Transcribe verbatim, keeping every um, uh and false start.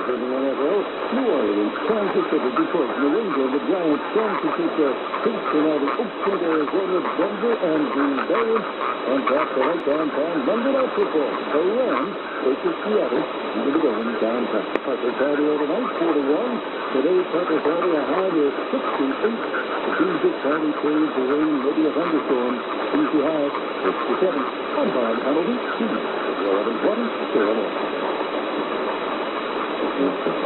in the N F L. New Orleans, Kansas City, Detroit, New England, the Giants, San Francisco, Cincinnati, Oakland, Arizona, Denver, and Green Bay. On top tonight downtown, Monday Night Football. The Rams versus Seattle into the game downtown. Parker County overnight, four to one. Today, Parker County, a high of sixty-eight. The Tuesday County periods of rain, maybe a thunderstorm. Tuesday high, sixty-seven. I'm Bob Hamilton. eleven twenty, K M O X.